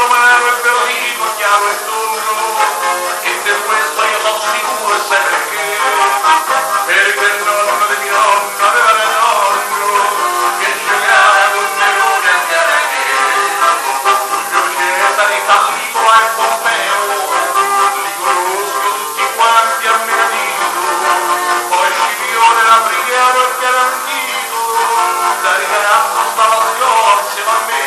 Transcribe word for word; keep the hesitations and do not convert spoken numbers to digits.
romano è verdito, chiaro e tondo, e per questo io sono sicuro e sai perché? Perché il nonno di mio nonno aveva il nonno che giocava con Nerone e Granché. Giulio Cesare, Callicola e Pompeo li conosco tutti quanti a menadito, poi Scipione, Napoleone e Garantito, da ragazzo stava a scorse, ma me